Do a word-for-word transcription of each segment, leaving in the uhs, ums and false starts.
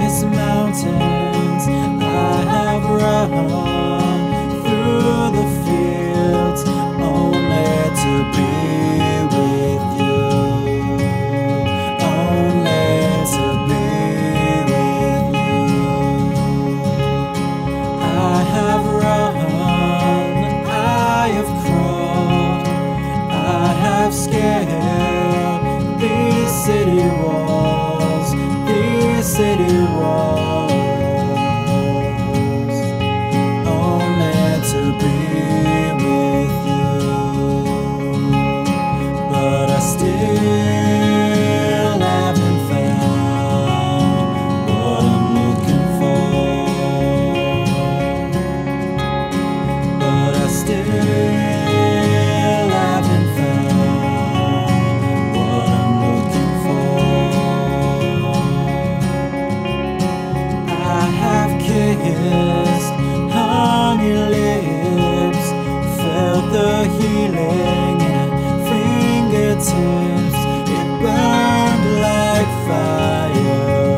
these mountains, I have run through the fields only to be with you, only to be with you. I have run, I have crawled, I have scaled these city walls, these city walls, only to be with you. But I still haven't found what I'm looking for. But I still haven't found what I'm looking for. I have kissed honey lips, felt the healing in fingertips. It burned like fire,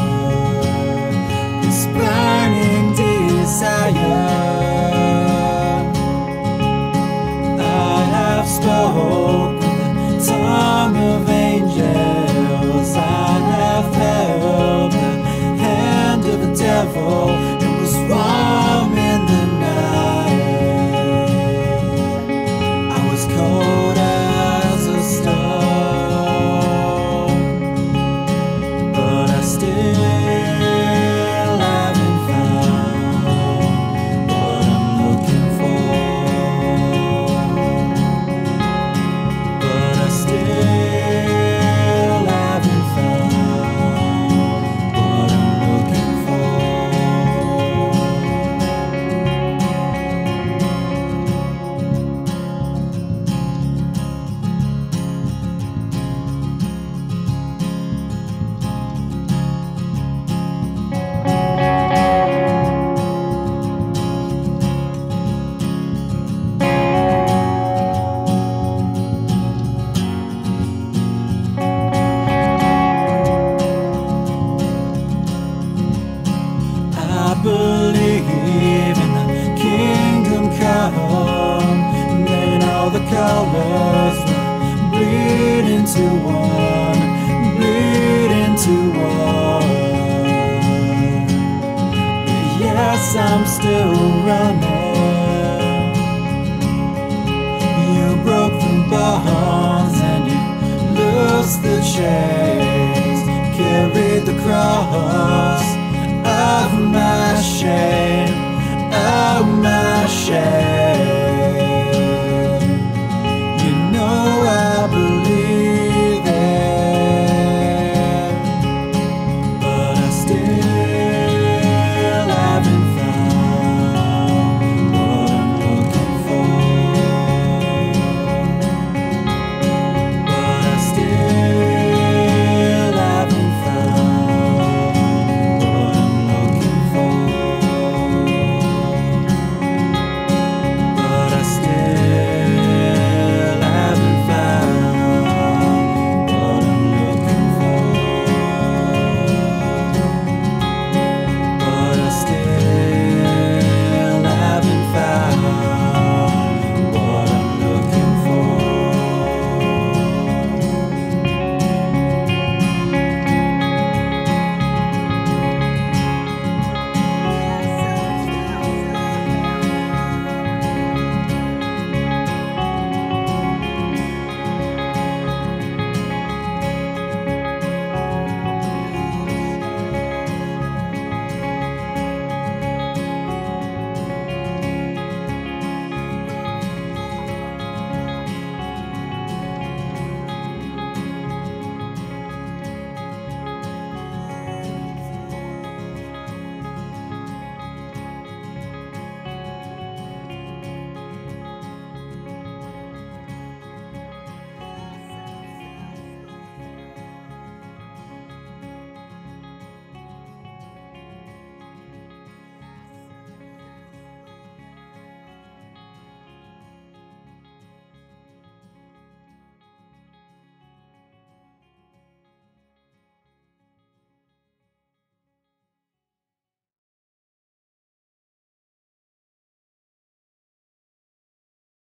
this burning desire. I have spoke with the tongue of angels. I have held the hand of the devil. It was warm in the night. I was cold as a stone, but I still haven't found what I'm looking for. But I still haven't found what I'm looking for. I believe in the kingdom come, and then all the colors will bleed into one, bleed into one. But yes, I'm still running. You broke the bonds and you loosed the chains, carried the cross